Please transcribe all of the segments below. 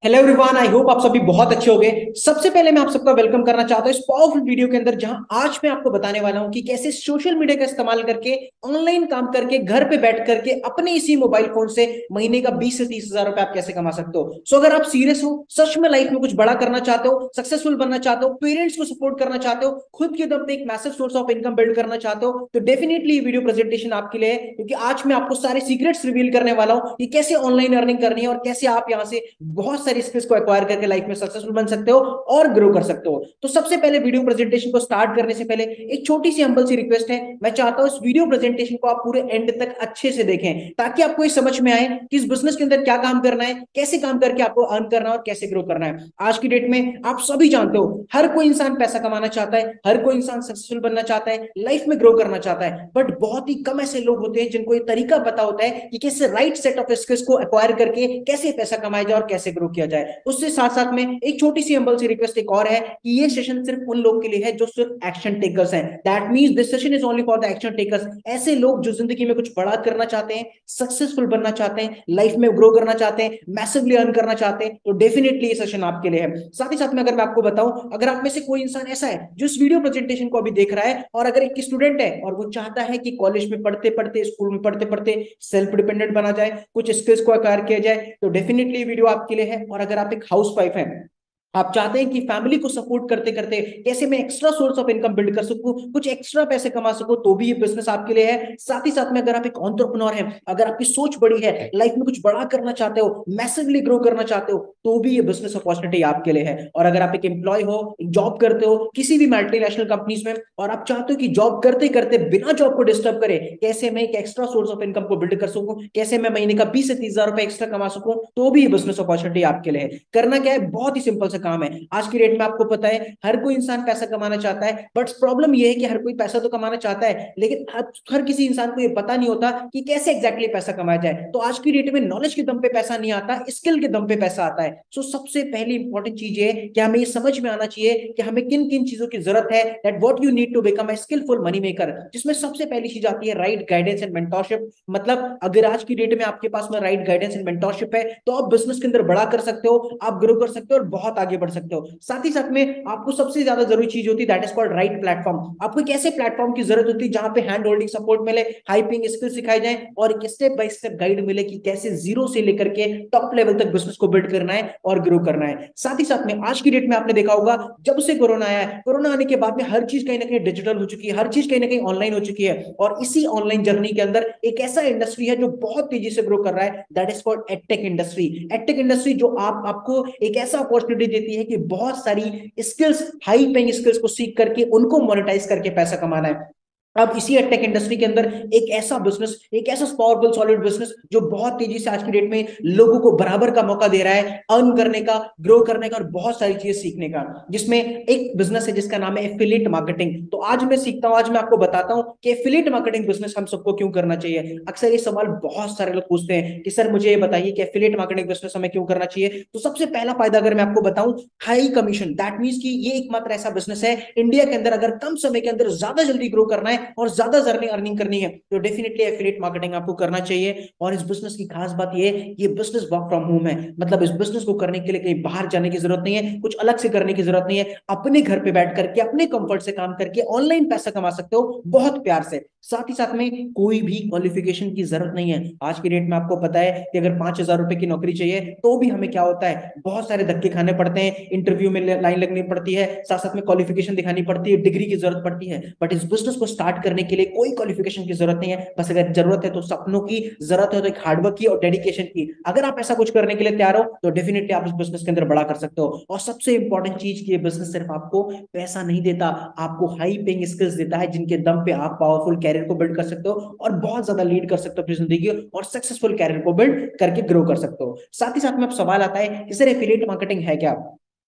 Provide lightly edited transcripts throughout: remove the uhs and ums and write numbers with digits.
Hello everyone, I hope आप सभी बहुत अच्छे होंगे। सबसे पहले मैं आप सबका वेलकम करना चाहता हूं इस पावरफुल वीडियो के अंदर, जहां आज मैं आपको बताने वाला हूं कि कैसे सोशल मीडिया का इस्तेमाल करके ऑनलाइन काम करके घर पे बैठ करके अपने इसी मोबाइल फोन से महीने का 20 से 30 हजार रुपए आप कैसे कमा सकते हो। सो अगर आप सीरियस हो, सच में लाइफ में कुछ बड़ा करना चाहते हो, सक्सेसफुल बनना चाहते हो, पेरेंट्स को सपोर्ट करना चाहते हो, खुद के दम पे एक massive source of income build करना चाहते हो, तो डेफिनेटली वीडियो प्रेजेंटेशन आपके लिए है। क्योंकि आज मैं आपको सारे सीक्रेट्स रिवील करने वाला हूं कि कैसे ऑनलाइन अर्निंग करनी है और कैसे आप यहां से बहुत सारी स्किल्स को एक्वायर करके लाइफ में सक्सेसफुल बन सकते हो और ग्रो कर सकते हो। तो सबसे पहले वीडियो प्रेजेंटेशन को स्टार्ट करने से पहले एक छोटी सी हम्बल सी रिक्वेस्ट है। मैं चाहता हूं इस वीडियो प्रेजेंटेशन को आप पूरे एंड तक अच्छे से देखें, ताकि आपको ये समझ में आए कि इस बिजनेस के अंदर क्या काम करना है, कैसे काम करके आपको अर्न करना है और कैसे ग्रो करना है। आज की डेट में आप सभी जानते हो, हर कोई इंसान पैसा कमाना चाहता है, हर कोई इंसान सक्सेसफुल बनना चाहता है, लाइफ में ग्रो करना चाहता है, बट बहुत ही कम ऐसे लोग होते हैं जिनको ये तरीका पता होता है कि कैसे राइट सेट ऑफ स्किल्स को एक्वायर करके कैसे पैसा कमाया जाए और कैसे ग्रो किया जाए। उससे साथ साथ में एक छोटी सी हम्बल सी रिक्वेस्ट एक और है कि ये सेशन सिर्फ उन लोग के लिए है जो सिर्फ एक्शन टेकर्स हैं। That means this session is only for the action takers. ऐसे लोग जो जिंदगी में कुछ बड़ा करना चाहते हैं, सक्सेसफुल बनना चाहते हैं, लाइफ में ग्रो करना चाहते हैं, मैसिवली अर्न करना चाहते हैं, तो डेफिनेटली ये सेशन आपके लिए है। साथ ही साथ में अगर मैं आपको बताऊं, अगर आप में से कोई इंसान ऐसा है जो इस वीडियो प्रेजेंटेशन को अभी देख रहा है और अगर एक स्टूडेंट है और वो चाहता है कि कॉलेज में पढ़ते पढ़ते, स्कूल में पढ़ते पढ़ते सेल्फ डिपेंडेंट बना जाए, कुछ स्किल्स को अक्वायर किया जाए, तो डेफिनेटली वीडियो आपके लिए है। और अगर आप एक हाउस वाइफ है, आप चाहते हैं कि फैमिली को सपोर्ट करते करते कैसे मैं extra source of income build कर सकूं, कुछ एक्स्ट्रा पैसे कमा सकूं, तो भी ये बिजनेस आपके लिए है। साथ ही साथ में अगर आप एक एंटरप्रेन्योर हैं, अगर आपकी सोच बड़ी है, लाइफ में कुछ बड़ा करना चाहते हो, मैसिवली ग्रो करना चाहते हो, तो भी ये बिजनेस अपॉर्चुनिटी आपके लिए है। और अगर आप एक एम्प्लॉय हो, एक जॉब करते हो किसी भी मल्टीनेशनल कंपनीज में, और आप चाहते हो कि जॉब करते करते बिना जॉब को डिस्टर्ब करे कैसे मैं एक एक्स्ट्रा सोर्स ऑफ इनकम को बिल्ड कर सकूं, कैसे मैं महीने का 20 से 30 हजार रुपए एक्स्ट्रा कमा सकूं, तो भी ये बिजनेस अपॉर्चुनिटी आपके लिए है। करना क्या है, बहुत ही सिंपल सा काम है। आज की डेट में आपको पता है हर कोई इंसान पैसा कमाना चाहता है, बट प्रॉब्लम यह है कि हर कोई पैसा तो कमाना चाहता है, लेकिन हर किसी इंसान को यह पता नहीं होता कि कैसे एग्जैक्टली पैसा कमाया जाए। तो आज की डेट में नॉलेज के दम पे पैसा नहीं आता, स्किल के दम पे पैसा आता है। सो सबसे पहली इंपॉर्टेंट चीज है कि हमें ये समझ में आना चाहिए कि हमें किन किन चीजों की जरूरत है, that what you need to become a skilful money maker, जिसमें सबसे पहली चीज आती है राइट गाइडेंस एंड मेंटरशिप। मतलब अगर आज की डेट में आपके पास में राइट गाइडेंस एंड मेंटरशिप है, तो आप बिजनेस के अंदर बड़ा कर सकते हो, आप ग्रो कर सकते हो और बहुत आगे बढ़ सकते हो। साथ ही साथ में आपको सबसे ज्यादा जरूरी चीज होती है, that is called right platform. आपको एक ऐसे प्लेटफॉर्म की जरूरत होती है जहां पे हैंड होल्डिंग सपोर्ट मिले, हाइपिंग स्किल सिखाई जाए और एक स्टेप बाय स्टेप गाइड मिले कि कैसे जीरो से लेकर के टॉप लेवल तक बिजनेस को बिल्ड करना है और ग्रो करना है। साथ ही साथ में आज की डेट में आपने देखा होगा, जब से कोरोना आया है, कोरोना आने के बाद में हर चीज कहीं ना कहीं डिजिटल हो चुकी है, हर चीज कहीं ना कहीं ऑनलाइन हो चुकी है, और इसी ऑनलाइन जर्नी के अंदर एक ऐसा इंडस्ट्री है जो बहुत तेजी से ग्रो कर रहा है, that is called edtech industry. Edtech industry जो आपको एक ऐसा अपॉर्चुनिटी देती है कि बहुत सारी स्किल्स, हाई पेइंग स्किल्स को सीख करके उनको मोनेटाइज करके पैसा कमाना है। अब इसी टेक इंडस्ट्री के अंदर एक ऐसा बिजनेस, एक ऐसा पावरफुल सॉलिड बिजनेस जो बहुत तेजी से आज की डेट में लोगों को बराबर का मौका दे रहा है अर्न करने का, ग्रो करने का और बहुत सारी चीजें सीखने का, जिसमें एक बिजनेस है जिसका नाम है एफिलिएट मार्केटिंग। तो आज मैं सीखता हूं, आज मैं आपको बताता हूं कि एफिलिएट मार्केटिंग बिजनेस हम सबको क्यों करना चाहिए। अक्सर ये सवाल बहुत सारे लोग पूछते हैं कि सर मुझे ये बताइए कि एफिलिएट मार्केटिंग बिजनेस हमें क्यों करना चाहिए। तो सबसे पहला फायदा अगर मैं आपको बताऊं, हाई कमीशन। दैट मींस कि ये एकमात्र ऐसा बिजनेस है इंडिया के अंदर, अगर कम समय के अंदर ज्यादा जल्दी ग्रो करना है और ज्यादा अर्निंग करनी है, तो डेफिनेटली एफिलिएट मार्केटिंग आपको करना चाहिए। और इस बिजनेस की खास बात ये है, ये बिजनेस वर्क फ्रॉम होम है। मतलब इस बिजनेस को करने के लिए कहीं बाहर जाने की जरूरत नहीं है, कुछ अलग से करने की जरूरत नहीं है, अपने घर पे बैठ करके अपने कंफर्ट से काम करके ऑनलाइन पैसा कमा सकते हो बहुत प्यार से। साथ ही साथ में कोई भी क्वालिफिकेशन की जरूरत नहीं है। आज की डेट में आपको पता है कि अगर 5,000 रुपए की नौकरी चाहिए तो भी हमें क्या होता है, बहुत सारे धक्के खाने पड़ते हैं, इंटरव्यू में लाइन लगनी पड़ती है, साथ साथ में क्वालिफिकेशन दिखानी पड़ती है, डिग्री की जरूरत पड़ती है। बट इस बिजनेस को स्टार्ट करने के लिए कोई क्वालिफिकेशन की जरूरत नहीं है। बस अगर जरूरत है तो सपनों की, जरूरत है तो एक हार्डवर्क की और डेडिकेशन की। अगर आप ऐसा कुछ करने के लिए तैयार हो, तो डेफिनेटली आप इस बिजनेस के अंदर बड़ा कर सकते हो। और सबसे इंपॉर्टेंट चीज की, ये बिजनेस सिर्फ आपको पैसा नहीं देता, आपको हाई पेइंग स्किल्स देता है, जिनके दम पे आप पावरफुल कैरियर को बिल्ड कर सकते हो और बहुत ज्यादा लीड कर सकते हो अपनी जिंदगी और सक्सेसफुल कैरियर को बिल्ड करके ग्रो कर सकते हो। साथ ही साथ में अब सवाल आता है कि सर एफिलिएट मार्केटिंग है क्या।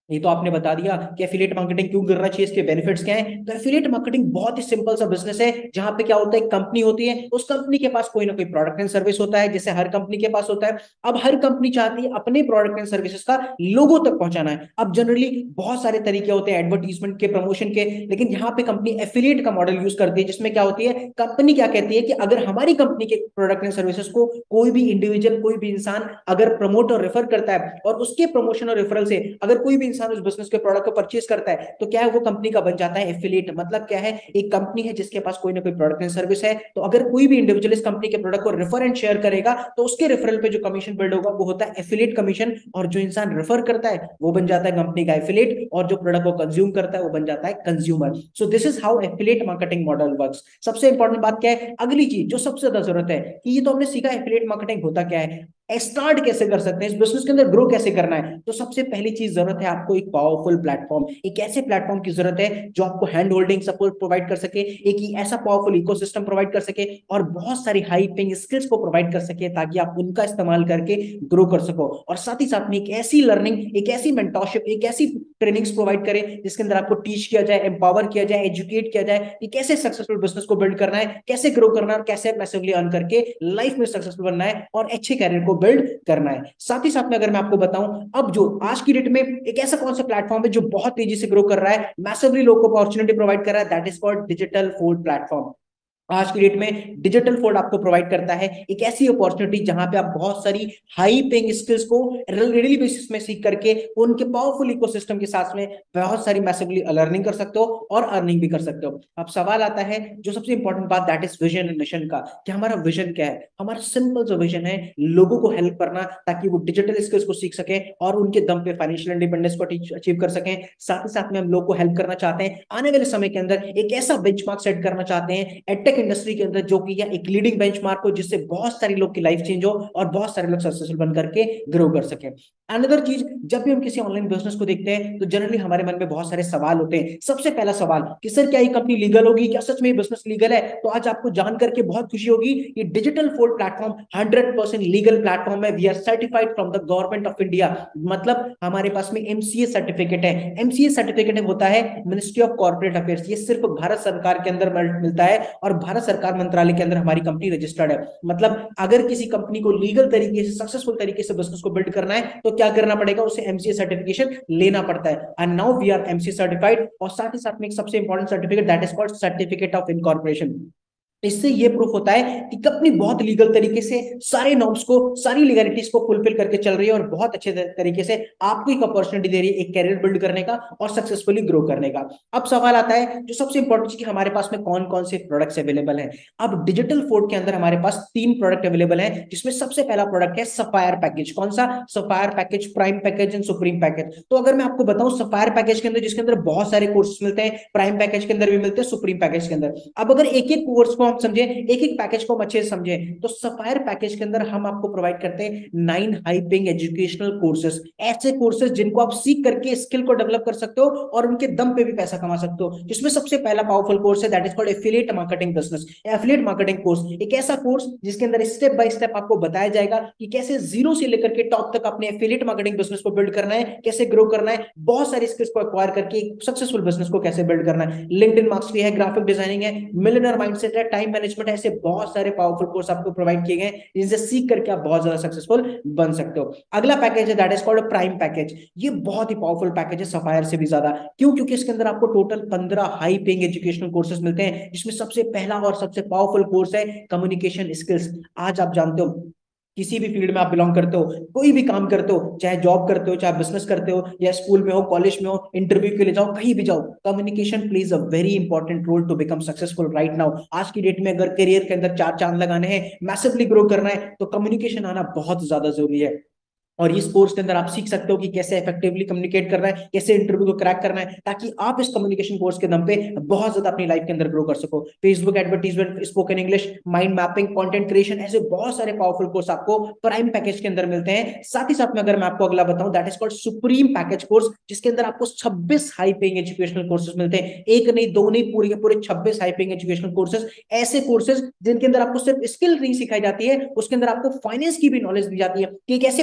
ये तो आपने बता दिया कि एफिलिएट मार्केटिंग क्यों करना चाहिए, इसके बेनिफिट्स क्या हैं। तो एफिलिएट मार्केटिंग बहुत ही सिंपल सा बिजनेस है, जहां पे क्या होता है, एक कंपनी होती है, उस कंपनी के पास कोई ना कोई प्रोडक्ट एंड सर्विस होता है, जैसे हर कंपनी के पास होता है। अब हर कंपनी चाहती है अपने प्रोडक्ट एंड सर्विसेज का लोगों तक पहुंचाना है। अब जनरली बहुत सारे तरीके होते हैं एडवर्टीजमेंट के, प्रमोशन के, लेकिन यहाँ पे कंपनी एफिलिएट का मॉडल यूज करती है, जिसमें क्या होती है, कंपनी क्या कहती है कि अगर हमारी कंपनी के प्रोडक्ट एंड सर्विसेज को कोई भी इंडिविजुअल, कोई भी इंसान अगर प्रमोट और रेफर करता है, और उसके प्रमोशन और रेफरल से अगर कोई भी इंसान उस बिजनेस के प्रोडक्ट को परचेज करता है, तो क्या है, वो कंपनी का बन जाता है एफिलिएट। मतलब क्या है, एक कंपनी है जिसके पास कोई ना कोई प्रोडक्ट एंड सर्विस है, तो अगर कोई भी इंडिविजुअल इस कंपनी के प्रोडक्ट को रेफर एंड शेयर करेगा, तो उसके रेफरल पे जो कमीशन बिल्ड होगा वो होता है एफिलिएट कमीशन, और जो इंसान रेफर करता है वो बन जाता है कंपनी का एफिलिएट, और जो प्रोडक्ट को कंज्यूम करता है वो बन जाता है consumer. So this is how affiliate marketing model works. सबसे इंपॉर्टेंट बात क्या है, अगली चीज जो सबसे ज्यादा जरूरत है, कि ये तो हमने सीखा एफिलिएट मार्केटिंग होता क्या है, स्टार्ट कैसे कर सकते हैं, इस बिजनेस के अंदर ग्रो कैसे करना है। तो सबसे पहली चीज जरूरत है आपको एक पावरफुल प्लेटफॉर्म, एक ऐसे प्लेटफॉर्म की जरूरत है जो आपको हैंड होल्डिंग सपोर्ट प्रोवाइड कर सके, एक ऐसा पावरफुल इकोसिस्टम प्रोवाइड कर सके, और बहुत सारी हाई पेइंग स्किल्स को प्रोवाइड कर सके, ताकि आप उनका इस्तेमाल करके ग्रो कर सको। और साथ ही साथ में एक ऐसी लर्निंग, एक ऐसी मेंटरशिप, एक ऐसी ट्रेनिंग्स प्रोवाइड करें जिसके अंदर आपको टीच किया जाए, एम्पावर किया जाए, एजुकेट किया जाए कि कैसे सक्सेसफुल बिजनेस को बिल्ड करना है, कैसे ग्रो करना है, और कैसे मैसिवली अर्न करके लाइफ में सक्सेसफुल बनना है और अच्छे कैरियर को बिल्ड करना है। साथ ही साथ में अगर मैं आपको बताऊं, अब जो आज की डेट में एक ऐसा कौन सा प्लेटफॉर्म है जो बहुत तेजी से ग्रो कर रहा है, मैसिवली लोगों को अपॉर्चुनिटी प्रोवाइड कर रहा है, that is called digital food platform. आज की डेट में डिजिटल फूड आपको प्रोवाइड करता है एक ऐसी अपॉर्चुनिटी जहां पे आप बहुत सारी हाई पेइंग स्किल्स को डेली बेसिस में सीख करके उनके पावरफुल इकोसिस्टम के साथ में बहुत सारी मैसिवली लर्निंग कर सकते हो और अर्निंग भी कर सकते हो। अब सवाल आता है जो सबसे इंपॉर्टेंट बात, that is vision and mission का, कि हमारा विजन क्या है। हमारा सिंपल जो विजन है, लोगों को हेल्प करना ताकि वो डिजिटल स्किल्स को सीख सके और उनके दम पे फाइनेंशियल इंडिपेंडेंस को अचीव कर सकें। साथ ही साथ में हम लोग को हेल्प करना चाहते हैं आने वाले समय के अंदर एक ऐसा बेंचमार्क सेट करना चाहते हैं एडटेक इंडस्ट्री के अंदर, जो कि एक लीडिंग बेंचमार्क हो, जिससे बहुत सारे लोग की लाइफ चेंज हो और बहुत सारे लोग सक्सेसफुल बन करके ग्रो कर सके। अनदर चीज, जब भी हम किसी ऑनलाइन बिजनेस को देखते हैं तो जनरली हमारे मन में बहुत सारे सवाल होते हैं। सबसे पहला सवाल कि सर क्या ये कंपनी लीगल होगी, क्या सच में ये बिजनेस लीगल है? तो आज आपको जान करके बहुत खुशी होगी, ये digital food platform 100% legal platform है। We are certified from the government of India, मतलब हमारे पास में एमसीए सर्टिफिकेट है। एमसीए सर्टिफिकेट होता है मिनिस्ट्री ऑफ कॉर्पोरेट अफेयर्स, ये सिर्फ भारत सरकार के अंदर मिलता है और भारत सरकार मंत्रालय के अंदर हमारी कंपनी रजिस्टर्ड है। मतलब अगर किसी कंपनी को लीगल तरीके से, सक्सेसफुल तरीके से बिजनेस को बिल्ड करना है तो क्या करना पड़ेगा, उसे एमसीए सर्टिफिकेशन लेना पड़ता है। And now we are MCA certified. और साथ ही साथ में एक सबसे important certificate, that is called certificate of incorporation. इससे ये प्रूफ होता है कि कंपनी बहुत लीगल तरीके से सारे नॉर्म्स को, सारी लीगलिटीज को फुलफिल करके चल रही है और बहुत अच्छे तरीके से आपको एक अपॉर्चुनिटी दे रही है एक कैरियर बिल्ड करने का और सक्सेसफुली ग्रो करने का। अब सवाल आता है जो सबसे इंपॉर्टेंट चीज कि हमारे पास में कौन कौन से प्रोडक्ट्स अवेलेबल हैं। अब डिजिटल फूड के अंदर हमारे पास 3 प्रोडक्ट अवेलेबल हैं, जिसमें सबसे पहला प्रोडक्ट है सफायर पैकेज। कौन सा? Sapphire package, prime package and supreme package. तो अगर मैं आपको बताऊं, सफायर पैकेज के अंदर, जिसके अंदर बहुत सारे कोर्सेज मिलते हैं, प्राइम पैकेज के अंदर भी मिलते हैं, सुप्रीम पैकेज के अंदर। अब अगर एक एक कोर्स को हम समझे, एक एक पैकेज को हम अच्छे से समझे, तो सफायर पैकेज के अंदर हम आपको प्रोवाइड करते हैं 9 हाई पेइंग एजुकेशनल कोर्सेज, ऐसे कोर्सेज जिनको आप सीख करके स्किल को डेवलप कर सकते हो और उनके दम पे भी पैसा कमा सकते हो। जिसमें सबसे पहला पावरफुल कोर्स है, that is called affiliate marketing business, affiliate marketing course. एक ऐसा कोर्स जिसके अंदर स्टेप बाय स्टेप आपको बताया जाएगा कि कैसे जीरो से लेकर के टॉप तक अपने एफिलिएट मार्केटिंग बिजनेस को बिल्ड करना है, कैसे ग्रो करना है, बहुत सारी स्किल्स को एक्वायर करके सक्सेसफुल बिजनेस को कैसे बिल्ड करना है। लिंक्डइन मास्टरी है, ग्राफिक डिजाइनिंग है, मिलियनर माइंडसेट है, टाइम मैनेजमेंट है, ऐसे बहुत सारे पावरफुल कोर्स आपको प्रोवाइड किए गए जिनसे सीख करके आप बहुत ज्यादा सक्सेसफुल बन सकते हो। अगला पैकेज है, that is called prime package. ये बहुत ही पावरफुल पैकेज है, सफायर से भी ज्यादा। क्यों? क्योंकि इसके अंदर आपको total 15 high paying educational courses मिलते हैं, जिसमें सबसे पहला और सबसे पावरफुल कोर्स है कम्युनिकेशन स्किल्स। आज आप जानते हो, किसी भी फील्ड में आप बिलोंग करते हो, कोई भी काम करते हो, चाहे जॉब करते हो, चाहे बिजनेस करते हो, या स्कूल में हो, कॉलेज में हो, इंटरव्यू के लिए जाओ, कहीं भी जाओ, communication plays a very important role to become successful right now. आज की डेट में अगर करियर के अंदर 4 चांद लगाने हैं, मैसिवली ग्रो करना है, तो कम्युनिकेशन आना बहुत ज्यादा जरूरी है। और इस कोर्स के अंदर आप सीख सकते हो कि कैसे इफेक्टिवली कम्युनिकेट करना है, कैसे इंटरव्यू को क्रैक करना है, ताकि आप इस कम्युनिकेशन कोर्स के दम पे बहुत ज्यादा अपनी लाइफ के अंदर ग्रो कर सको। Facebook advertisement, spoken English, mind mapping, content creation, ऐसे बहुत सारे पावरफुल कोर्स आपको प्राइम पैकेज के अंदर मिलते हैं। साथ ही साथ में अगर मैं आपको अगला बताऊं, that is called supreme package course, जिसके अंदर आपको 26 हाई पेइंग एजुकेशनल कोर्सेज मिलते हैं। एक नहीं, दो नहीं, पूरे के पूरे 26 हाई पेइंग एजुकेशनल कोर्सेज, ऐसे कोर्सेज जिनके अंदर आपको सिर्फ स्किल नहीं सिखाई जाती है, उसके अंदर आपको फाइनेंस की भी नॉलेज दी जाती है कि कैसे पैसे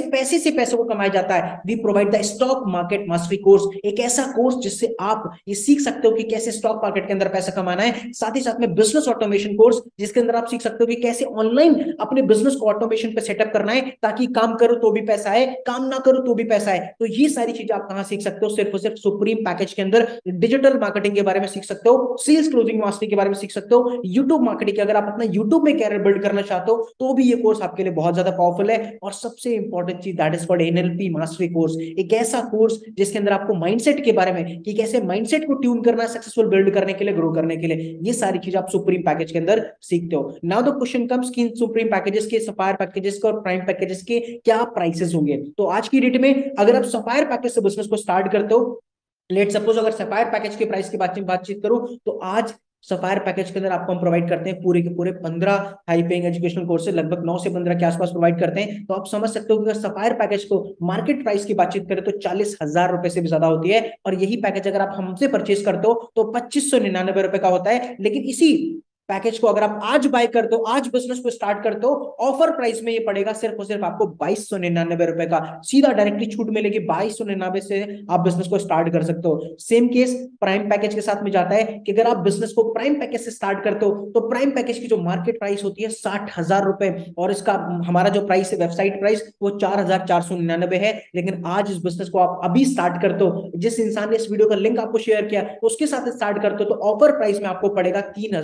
से पैसे को कमाया जाता है, we provide the stock market mastery course, एक ऐसा कोर्स जिससे आप ये सीख सकते हो कि कैसे स्टॉक मार्केट के अंदर पैसा कमाना है। साथ ही साथ में बिजनेस ऑटोमेशन कोर्स, जिसके अंदर आप सीख सकते हो कि कैसे ऑनलाइन अपने बिजनेस को ऑटोमेशन पे सेटअप करना है, ताकि काम करो तो भी पैसा है, काम ना करो तो भी पैसा है। तो ये सारी चीजें आप कहां सीख सकते हो? सिर्फ और सिर्फ सुप्रीम पैकेज के अंदर। डिजिटल मार्केटिंग के बारे में सीख सकते हो, सेल्स क्लोजिंग मास्टरी के बारे में सीख सकते हो, यूट्यूब मार्केटिंग, अगर आप अपना यूट्यूब में कैरियर बिल्ड करना चाहते हो तो भी ये कोर्स आपके लिए बहुत ज्यादा पावरफुल है। और सबसे इंपॉर्टेंट चीज, that is called NLP mastery course, एक ऐसा कोर्स जिसके अंदर आपको माइंडसेट के बारे में, कि कैसे माइंडसेट को ट्यून करना है सक्सेसफुल बिल्ड करने के लिए, ग्रो करने के लिए, ये सारी चीज आप सुप्रीम पैकेज के अंदर सीखते हो। नाउ द क्वेश्चन कम्स कि सुप्रीम पैकेजेस के, सफायर पैकेजेस के और प्राइम पैकेजेस के क्या प्राइसेस होंगे। तो आज की डेट में अगर आप सफायर पैकेज से बिजनेस को स्टार्ट करते हो, लेट सपोज अगर सफायर पैकेज के प्राइस की बातचीत करूं, तो आज सफायर पैकेज के अंदर आपको हम प्रोवाइड करते हैं पूरे के पूरे 15 हाई पेइंग एजुकेशनल कोर्सेज, लगभग 9 से 15 के आसपास प्रोवाइड करते हैं। तो आप समझ सकते हो कि अगर सफायर पैकेज को मार्केट प्राइस की बातचीत करें तो 40,000 रुपए से भी ज्यादा होती है, और यही पैकेज अगर आप हमसे परचेज करते हो तो 2599 रुपए का होता है। लेकिन इसी पैकेज को अगर आप आज बाय करते हो, आज बिजनेस को स्टार्ट करते हो, ऑफर प्राइस में ये पड़ेगा सिर्फ और सिर्फ आपको 2299 रुपए का, सीधा डायरेक्टली छूट मिलेगी। 2299 से आप बिजनेस को स्टार्ट कर सकते हो। सेम केस प्राइम पैकेज के साथ में जाता है कि अगर आप बिजनेस को प्राइम पैकेज से स्टार्ट करते हो तो प्राइम पैकेज की जो मार्केट प्राइस होती है 60,000 रुपए, और इसका हमारा जो प्राइस है वेबसाइट प्राइस वो 4,499 है। लेकिन आज इस बिजनेस को आप अभी स्टार्ट करते हो, जिस इंसान ने इस वीडियो का लिंक आपको शेयर किया उसके साथ स्टार्ट करते हो, तो ऑफर प्राइस में आपको पड़ेगा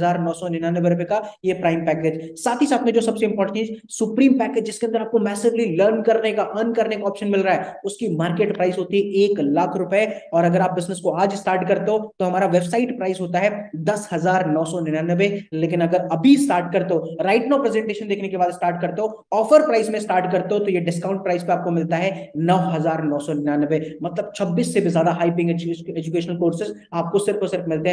3,999 रुपए का ये प्राइम पैकेज। साथ ही साथ में जो सबसे इंपॉर्टेंट चीज, सुप्रीम पैकेज जिसके अंदर आपको मैसिवली लर्न करने का, अर्न करने का ऑप्शन मिल रहा है, उसकी मार्केट प्राइस होती है 1,00,000 रुपए। और अगर आप बिजनेस को आज स्टार्ट करते हो तो हमारा वेबसाइट प्राइस होता है 10,999। लेकिन अगर अभी स्टार्ट करते हो, राइट नाउ प्रेजेंटेशन देखने के बाद स्टार्ट करते हो, ऑफर प्राइस में स्टार्ट करते हो, तो ये डिस्काउंट प्राइस पे आपको मिलता है 9,999। मतलब 26 से भी ज्यादा हाई पेइंग एजुकेशनल कोर्सेज आपको सिर्फ और सिर्फ मिलते हैं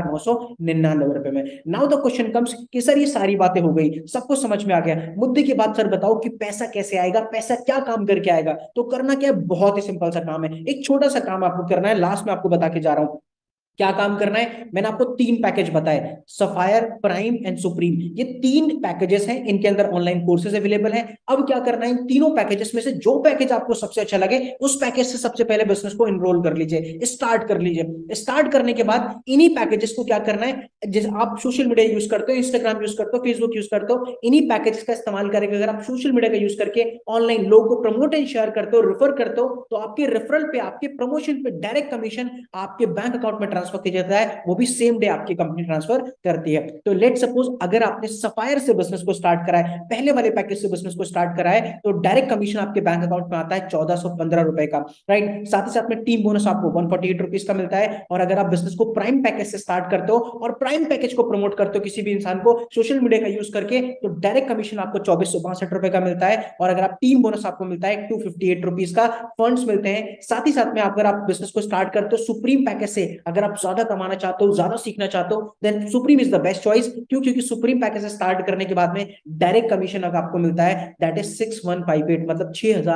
9,999 रुपए में। नाउ द क्वेश्चन कम्स कि सर ये सारी बातें हो गई, सबको समझ में आ गया, मुद्दे की बात सर बताओ कि पैसा कैसे आएगा, पैसा क्या काम करके आएगा। तो करना क्या है, बहुत ही सिंपल सा काम है, एक छोटा सा काम आपको करना है, लास्ट में आपको बता के जा रहा हूं क्या काम करना है। मैंने आपको 3 पैकेज बताए, सफायर, प्राइम एंड सुप्रीम, ये 3 पैकेजेस हैं, इनके अंदर ऑनलाइन कोर्सेज अवेलेबल हैं। अब क्या करना है, इन तीनों पैकेजेस में से जो पैकेज आपको सबसे अच्छा लगे उस पैकेज से सबसे पहले बिजनेस को एनरोल कर लीजिए, स्टार्ट कर लीजिए। स्टार्ट करने के बाद इन्हीं पैकेजेस को क्या करना है, जैसे आप सोशल मीडिया यूज करते हो, इंस्टाग्राम यूज करते हो, फेसबुक यूज करते हो, इन्हीं पैकेजेस का इस्तेमाल करके अगर आप सोशल मीडिया का यूज करके ऑनलाइन लोगों को प्रमोट एंड शेयर करते हो, रेफर करते हो, तो आपके रेफरल पे, आपके प्रमोशन पे डायरेक्ट कमीशन आपके बैंक अकाउंट में ट्रांसफर किया जाता है, वो भी सेम डे आपकी कंपनी ट्रांसफर करती है। तो लेट सपोज अगर आपने सफायर से बिजनेस को स्टार्ट करा है, पहले वाले पैकेज से बिजनेस को स्टार्ट करा है, तो डायरेक्ट कमीशन आपके बैंक अकाउंट में आता है 1415 रुपए का, राइट। साथ ही साथ में टीम बोनस आपको 148 रुपीज का मिलता है। और अगर आप बिजनेस को प्राइम पैकेज से स्टार्ट करते हो और प्राइम पैकेज को प्रमोट करते हो किसी भी इंसान को सोशल मीडिया का यूज करके, तो डायरेक्ट कमीशन आपको 2462 रुपए का मिलता है। और अगर आप टीम बोनस आपको मिलता है 258 रुपीज का, फंड्स मिलते हैं। साथ ही साथ में अगर आप बिजनेस को स्टार्ट करते हो सुप्रीम पैकेज से, अगर आप ज्यादा कमाना चाहते हो, ज्यादा सीखना चाहते हो, then supreme is the best choice. क्यों? क्योंकि सुप्रीम पैकेज से स्टार्ट करने के बाद में डायरेक्ट कमीशन आपको मिलता है, दैट इज 6158, मतलब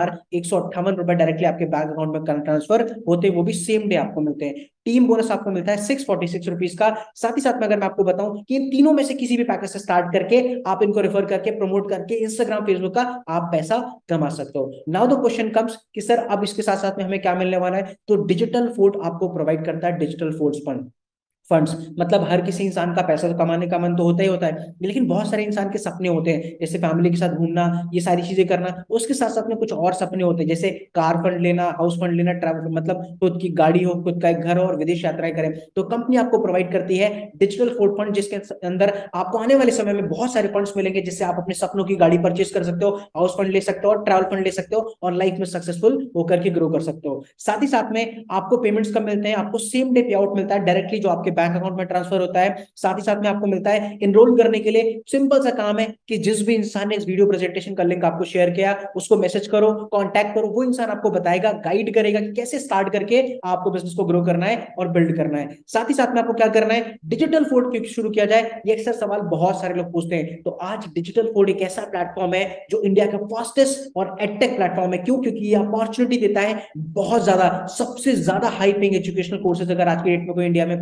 6,158 रुपए डायरेक्टली आपके बैंक अकाउंट में ट्रांसफर होते हैं, वो भी सेम डे आपको मिलते हैं। टीम बोनस आपको मिलता है 646 रुपीज का। साथ ही साथ में अगर मैं आपको बताऊं कि इन तीनों में से किसी भी पैकेज से स्टार्ट करके आप इनको रेफर करके, प्रमोट करके इंस्टाग्राम, फेसबुक का आप पैसा कमा सकते हो। नाउ द क्वेश्चन कम्स कि सर अब इसके साथ साथ में हमें क्या मिलने वाला है। तो डिजिटल फूड आपको प्रोवाइड करता है डिजिटल फूड्स फंड्स। मतलब हर किसी इंसान का पैसा तो कमाने का मन तो होता ही होता है, लेकिन बहुत सारे इंसान के सपने होते हैं, जैसे फैमिली के साथ घूमना, ये सारी चीजें करना। उसके साथ साथ में कुछ और सपने होते हैं, जैसे कार फंड लेना, हाउस फंड लेना, ट्रैवल, मतलब खुद की गाड़ी हो, खुद का एक घर हो और विदेश यात्राएं करें। तो कंपनी आपको प्रोवाइड करती है डिजिटल फूड फंड, जिसके अंदर आपको आने वाले समय में बहुत सारे फंड्स मिलेंगे, जिससे आप अपने सपनों की गाड़ी परचेज कर सकते हो, हाउस फंड ले सकते हो, ट्रैवल फंड ले सकते हो, और लाइफ में सक्सेसफुल होकर के ग्रो कर सकते हो। साथ ही साथ में आपको पेमेंट्स कब मिलते हैं, आपको सेम डे पे आउट मिलता है डायरेक्टली, जो आपके बैंक अकाउंट में ट्रांसफर होता है। साथ ही साथ में आपको मिलता है एनरोल करने के लिए सिंपल सा काम है कि जिस भी इंसान ने इस वीडियो प्रेजेंटेशन का लिंक आपको शेयर किया, उसको मैसेज करो, कांटेक्ट करो, वो इंसान आपको बताएगा, गाइड करेगा कि कैसे स्टार्ट करके आपको बिजनेस को ग्रो करना है और बिल्ड करना है। साथ ही साथ में आपको क्या करना है, डिजिटल फूड क्यों शुरू किया जाए, ये अक्सर सवाल बहुत सारे लोग पूछते हैं। तो आज डिजिटल फूड एक ऐसा प्लेटफॉर्म है जो इंडिया का फास्टेस्ट और एडटेक प्लेटफॉर्म है। क्यों? क्योंकि ये अपॉर्चुनिटी देता है बहुत ज्यादा, सबसे ज्यादा हाई पेइंग एजुकेशनल कोर्सेज अगर आज की डेट में कोई इंडिया में प्रोवाइड करता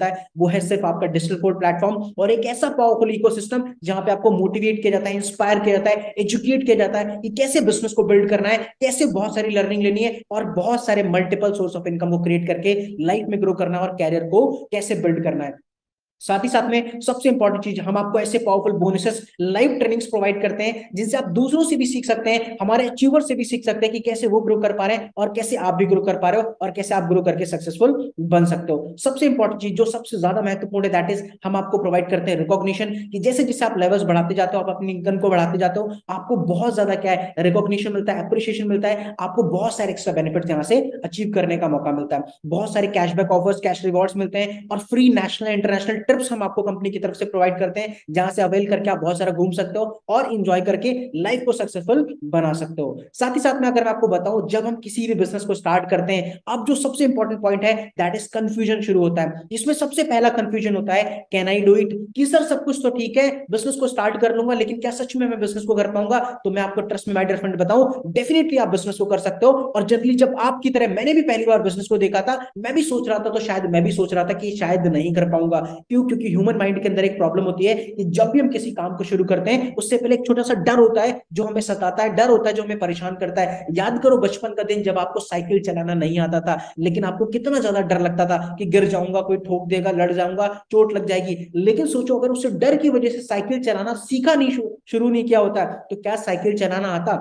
मिलता है वो है सिर्फ आपका डिजिटल कोड प्लेटफॉर्म और एक ऐसा पावरफुल इकोसिस्टम जहां पे आपको मोटिवेट किया जाता है, इंस्पायर किया जाता है, एजुकेट किया जाता है कि कैसे बिजनेस को बिल्ड करना है, कैसे बहुत सारी लर्निंग लेनी है और बहुत सारे मल्टीपल सोर्स ऑफ इनकम को क्रिएट करके लाइफ में ग्रो करना है और कैरियर को कैसे बिल्ड करना है। साथ ही साथ में सबसे इंपॉर्टेंट चीज, हम आपको ऐसे powerful bonuses, live trainings provide करते हैं जिनसे आप दूसरों से भी सीख सकते हैं, हमारे अचीवर से भी सीख सकते हैं कि कैसे वो ग्रो कर पा रहे हैं और कैसे आप भी ग्रो कर पा रहे हो और कैसे आप ग्रो करके सक्सेसफुल बन सकते हो। सबसे इंपॉर्टेंट चीज जो सबसे ज्यादा महत्वपूर्ण है दैट इज हम आपको प्रोवाइड करते हैं रिकॉग्निशन, कि जैसे जैसे आप लेवल्स बढ़ाते जाते हो, आप अपनी इनकम को बढ़ाते जाते हो, आपको बहुत ज्यादा क्या है रिकॉग्निशन मिलता है, अप्रिशिएशन मिलता है, आपको बहुत सारे एक्स्ट्रा बेनिफिट यहाँ से अचीव करने का मौका मिलता है, बहुत सारे कैशबैक ऑफर्स, कैश रिवॉर्ड्स मिलते हैं और फ्री नेशनल इंटरनेशनल ट्रिप्स हम आपको कंपनी की तरफ से प्रोवाइड करते हैं जहां से अवेल करके आप बहुत सारा घूम सकते हो और एंजॉय करके लाइफ को सक्सेसफुल बना सकते हो। साथ ही साथ में अगर मैं आपको बताऊं, जब हम किसी भी बिजनेस को स्टार्ट करते हैं, अब जो सबसे इंपॉर्टेंट पॉइंट है दैट इज कंफ्यूजन शुरू होता है। इसमें सबसे पहला कंफ्यूजन होता है कैन आई डू इट, कि सर सब कुछ तो ठीक है, बिजनेस को स्टार्ट कर लूंगा, लेकिन क्या सच में मैं बिजनेस को कर पाऊंगा? तो मैं आपको ट्रस्ट में माय डियर फ्रेंड बताऊं, डेफिनेटली आप बिजनेस को कर सकते हो। और जनरली जब आपकी तरह मैंने भी पहली बार बिजनेस को देखा था, मैं भी सोच रहा था, तो शायद मैं भी सोच रहा था कि शायद नहीं कर पाऊंगा। क्यों? क्योंकि ह्यूमन माइंड के अंदर एक प्रॉब्लम होती है कि जब भी हम किसी काम को शुरू करते हैं उससे पहले एक छोटा सा डर होता है जो हमें सताता है, डर होता है जो हमें परेशान करता है। याद करो बचपन का दिन जब आपको साइकिल चलाना नहीं आता था, लेकिन आपको कितना ज्यादा डर लगता था कि गिर जाऊंगा, कोई ठोक देगा, लड़ जाऊंगा, चोट लग जाएगी। लेकिन सोचो अगर उस डर की वजह से साइकिल चलाना सीखा नहीं, शुरू नहीं किया होता, तो क्या साइकिल चलाना आता?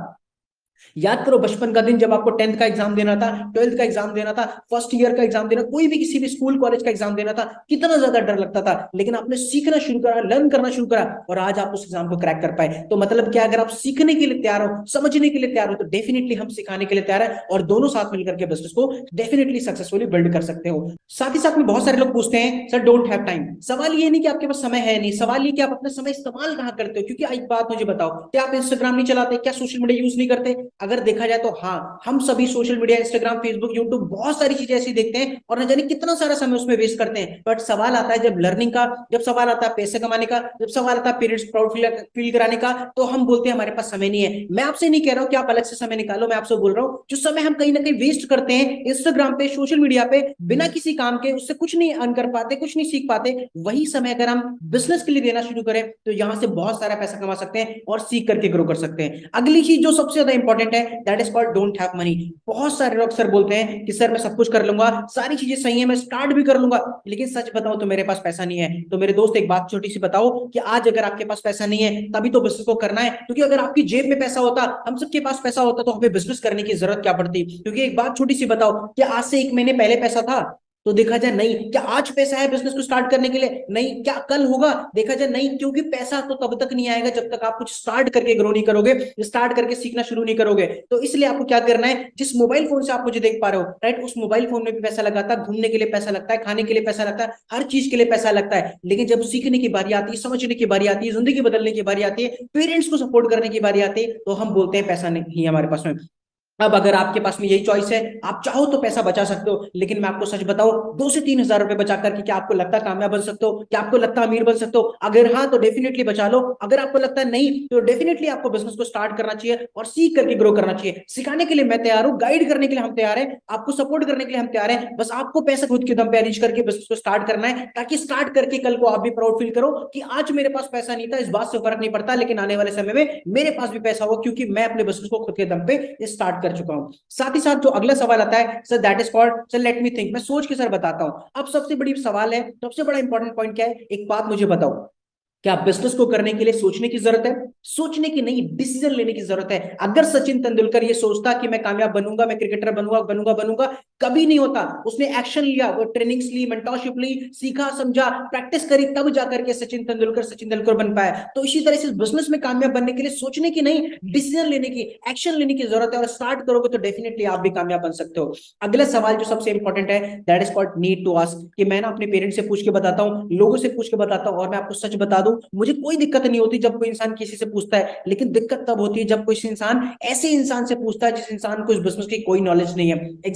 याद करो बचपन का दिन जब आपको 10th का एग्जाम देना था, 12th का एग्जाम देना था, फर्स्ट ईयर का एग्जाम देना, कोई भी किसी भी स्कूल कॉलेज का एग्जाम देना था, कितना ज्यादा डर लगता था, लेकिन आपने सीखना शुरू करा, लर्न करना शुरू करा और आज आप उस एग्जाम को क्रैक कर पाए। तो मतलब क्या, अगर आप सीखने के लिए तैयार हो, समझने के लिए तैयार हो, तो डेफिनेटली हम सिखाने के लिए तैयार है और दोनों साथ मिलकर के बिजनेस को डेफिनेटली सक्सेसफुली बिल्ड कर सकते हो। साथ ही साथ में बहुत सारे लोग पूछते हैं सर डोंट हैव टाइम। सवाल ये नहीं कि आपके पास समय है नहीं, सवाल ये कि आप अपना समय इस्तेमाल कहां करते हो। क्योंकि एक बात मुझे बताओ, क्या आप इंस्टाग्राम नहीं चलाते? क्या सोशल मीडिया यूज नहीं करते? अगर देखा जाए तो हाँ, हम सभी social media, Instagram, Facebook, YouTube, बहुत सारी चीजें ऐसी देखते हैं और न जाने कितना सारा समय उसमें वेस्ट करते हैं। बट सवाल आता है जब लर्निंग का, जब सवाल आता है पैसे कमाने का, जब सवाल आता है पेरेंट्स प्राउड फील कराने का, तो हम बोलते हैं हमारे पास समय नहीं है। मैं आपसे नहीं कह रहा हूं कि आप अलग से समय निकालो, मैं आपसे बोल रहा हूं जो समय हम कहीं ना कहीं वेस्ट करते हैं इंस्टाग्राम पे, सोशल मीडिया पे, बिना किसी काम के, उससे कुछ नहीं अर्न कर पाते, कुछ नहीं सीख पाते, वही समय अगर हम बिजनेस के लिए देना शुरू करें तो यहां से बहुत सारा पैसा कमा सकते हैं और सीख करके ग्रो कर सकते हैं। अगली चीज जो सबसे ज्यादा इंपॉर्टेंट है that is called don't have money. बहुत सारे लोग सर बोलते हैं कि सर मैं सब कुछ कर लूंगा, सारी चीजें सही है, मैं स्टार्ट भी कर लूंगा, लेकिन सच बताओ तो मेरे पास पैसा नहीं है। तो मेरे दोस्त एक बात छोटी सी बताओ कि आज अगर आपके पास पैसा नहीं है तभी तो बिजनेस को करना है। क्योंकि अगर आपकी जेब में पैसा होता, हम सबके पास पैसा होता, तो हमें बिजनेस करने की जरूरत क्या पड़ती? क्योंकि एक बात छोटी सी बताओ, कि आज से 1 महीने पहले पैसा था? तो देखा जाए नहीं। क्या आज पैसा है बिजनेस को स्टार्ट करने के लिए? नहीं। क्या कल होगा? देखा जाए नहीं। क्योंकि पैसा तो तब तक नहीं आएगा जब तक आप कुछ स्टार्ट करके ग्रो नहीं करोगे, स्टार्ट करके सीखना शुरू नहीं करोगे। तो इसलिए आपको क्या करना है, जिस मोबाइल फोन से आप मुझे देख पा रहे हो, राइट, उस मोबाइल फोन में भी पैसा लगाता है, घूमने के लिए पैसा लगता है, खाने के लिए पैसा लगता है, हर चीज के लिए पैसा लगता है। लेकिन जब सीखने की बारी आती है, समझने की बारी आती है, जिंदगी बदलने की बारी आती है, पेरेंट्स को सपोर्ट करने की बारी आती है, तो हम बोलते हैं पैसा नहीं हमारे पास में। अब अगर आपके पास में यही चॉइस है, आप चाहो तो पैसा बचा सकते हो, लेकिन मैं आपको सच बताऊं, 2 से 3 हजार रुपए बचा करके क्या आपको लगता है कामयाब बन सकते हो? क्या आपको लगता है अमीर बन सकते हो? अगर हाँ तो डेफिनेटली बचा लो। अगर आपको लगता है नहीं तो डेफिनेटली आपको बिजनेस को स्टार्ट करना चाहिए और सीख करके ग्रो करना चाहिए। सिखाने के लिए मैं तैयार हूं, गाइड करने के लिए हम तैयार हैं, आपको सपोर्ट करने के लिए हम तैयार हैं। बस आपको पैसा खुद के दम पे अरेंज करके बिजनेस को स्टार्ट करना है, ताकि स्टार्ट करके कल को आप भी प्राउड फील करो कि आज मेरे पास पैसा नहीं था, इस बात से फर्क नहीं पड़ता, लेकिन आने वाले समय में मेरे पास भी पैसा हो, क्योंकि मैं अपने बिजनेस को खुद के दम पे स्टार्ट कर चुका हूं। साथ ही साथ जो अगला सवाल आता है sir that is called sir let me think. मैं सोच के सर बताता हूं। अब सबसे बड़ी सवाल है, सबसे बड़ा इंपॉर्टेंट पॉइंट क्या है, एक बात मुझे बताओ, क्या बिजनेस को करने के लिए सोचने की जरूरत है? सोचने की नहीं, डिसीजन लेने की जरूरत है। अगर सचिन तेंदुलकर ये सोचता कि मैं कामयाब बनूंगा, मैं क्रिकेटर बनूंगा बनूंगा बनूंगा, कभी नहीं होता। उसने एक्शन लिया, वो ट्रेनिंग्स ली, मेंटरशिप ली, सीखा, समझा, प्रैक्टिस करी, तब जाकर के सचिन तेंदुलकर बन पाया। तो इसी तरह से बिजनेस में कामयाब बनने के लिए सोचने की नहीं, डिसीजन लेने की, एक्शन लेने की जरूरत है। और स्टार्ट करोगे तो डेफिनेटली आप भी कामयाब बन सकते हो। अगला सवाल जो सबसे इंपॉर्टेंट है that is called need to ask. कि मैं ना अपने पेरेंट्स से पूछ के बताता हूँ, लोगों से पूछ के बताता हूँ, और मैं आपको सच बता दूं, मुझे कोई दिक्कत नहीं होती जब कोई इंसान किसी से पूछता है, लेकिन दिक्कत तब होती है जब कोई इंसान ऐसे इंसान से पूछता है जिस इंसान को इस बिजनेस की कोई नॉलेज नहीं है। एग्जांपल,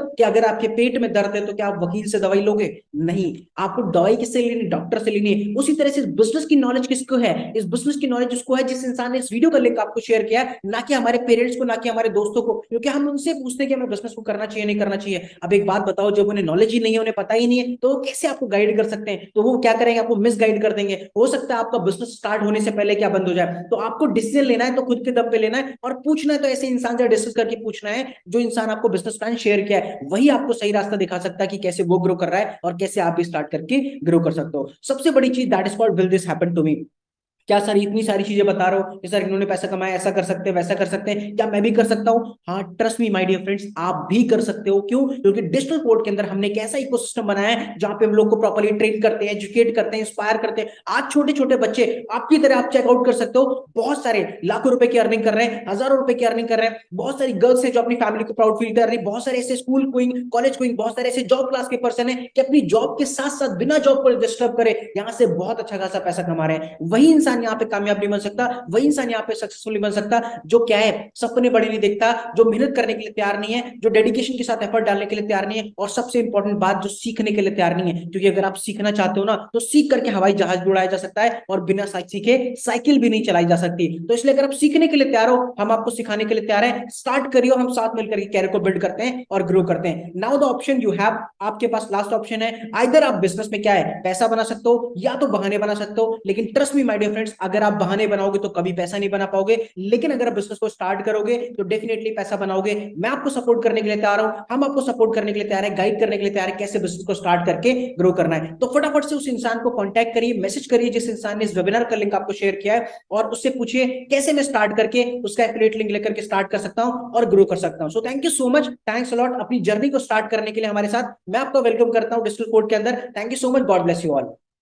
कि अगर आपके पेट में दर्द है तो क्या आप वकील से दवाई लोगे? नहीं, आपको दवाई किससे लेनी? डॉक्टर से लेनी है। उसी तरह से बिजनेस की नॉलेज किसको है? इस बिजनेस की नॉलेज उसको है जिस इंसान ने इस वीडियो का लिंक आपको शेयर किया है, ना कि हमारे पेरेंट्स को, ना कि हमारे दोस्तों को, क्योंकि हम उनसे पूछते हैं कि हमें बिजनेस को करना चाहिए नहीं करना चाहिए। अब एक बात बताओ, जब उन्हें नॉलेज ही नहीं है, उन्हें पता ही नहीं है, तो वो कैसे आपको गाइड कर सकते हैं? तो वो क्या करेंगे? आपको मिस गाइड कर देंगे। हो सकता है आपका बिजनेस स्टार्ट होने से पहले क्या बंद हो जाए। तो आपको डिसीजन लेना है तो खुद के दम पे लेना है, और पूछना है तो ऐसे इंसान से डिस्कस करके पूछना है जो इंसान आपको बिजनेस प्लान शेयर किया है। वही आपको सही रास्ता दिखा सकता है कि कैसे वो ग्रो कर रहा है और कैसे आप भी स्टार्ट करके ग्रो कर सकते हो। सबसे बड़ी चीज, that is called will this happen to me. क्या सर इतनी सारी चीजें बता रहे हो कि सर इन्होंने पैसा कमाया, ऐसा कर सकते हैं, वैसा कर सकते हैं, क्या मैं भी कर सकता हूं? हाँ, trust me my dear friends, आप भी कर सकते हो। क्यों? क्योंकि डिजिटल कोड के अंदर हमने एक ऐसा इकोसिस्टम बनाया है जहां पे हम लोग को प्रॉपर्ली ट्रेन करते हैं, एजुकेट करते हैं, इंस्पायर करते हैं। आज छोटे छोटे बच्चे आपकी तरह आप चेकआउट कर सकते हो, बहुत सारे लाखों रुपए की अर्निंग कर रहे हैं, हजारों रुपए की अर्निंग कर रहे हैं। बहुत सारी गर्ल्स हैं जो अपनी फैमिली को प्राउड फील कर रही है। बहुत सारे ऐसे स्कूल गोइंग, कॉलेज गोइंग, बहुत सारे ऐसे जॉब क्लास के पर्सन है कि अपनी जॉब के साथ साथ बिना जॉब को डिस्टर्ब करे यहाँ से बहुत अच्छा खासा पैसा कमा रहे हैं। वही इंसान यहाँ पे कामयाब नहीं बन सकता, वही इंसान यहाँ पे सक्सेसफुल नहीं बन सकता जो क्या है, सपने बड़े नहीं देखता, जो मेहनत करने के लिए तैयार नहीं है, जो डेडिकेशन के साथ एफर्ट डालने के लिए तैयार नहीं है, और सबसे इंपॉर्टेंट बात, जो सीखने के लिए तैयार नहीं है। क्योंकि अगर आप सीखना चाहते हो ना, तो सीख करके हवाई जहाज भी उड़ाया जा सकता है और बिना सीखे साइकिल भी नहीं चलाई जा सकती। तो इसलिए अगर आप सीखने के लिए तैयार हो, हम आपको सिखाने के लिए तैयार है। स्टार्ट करिए, हम साथ मिलकर कैरियर को बिल्ड करते हैं और ग्रो करते हैं। Now the option you have, आपके पास लास्ट ऑप्शन है। आइदर आप बिजनेस में क्या है, पैसा बना सकते हो, या तो बहाने बना सकते हो। लेकिन trust me my dear friends, अगर आप बहाने बनाओगे तो कभी पैसा नहीं बना पाओगे, लेकिन अगर आप बिजनेस को स्टार्ट करोगे तो डेफिनेटली पैसा बनाओगे। मैं आपको सपोर्ट करने के लिए तैयार हूं, हम आपको सपोर्ट करने के लिए तैयार है, गाइड करने के लिए तैयार है कैसे बिजनेस को स्टार्ट करके ग्रो करना है। तो फटाफट से उस इंसान को कांटेक्ट करिए, मैसेज करिए जिस इंसान ने इस वेबिनार का लिंक आपको शेयर किया है, और उससे पूछिए कैसे मैं स्टार्ट करके उसका एफिलिएट लिंक लेकर के स्टार्ट कर सकता हूं और ग्रो कर सकता हूं। So thank you so much, thanks a lot अपनी जर्नी को स्टार्ट करने के लिए हमारे साथ। मैं आपका वेलकम करता हूं डिजिटल कोड के अंदर। Thank you so much, God bless you all.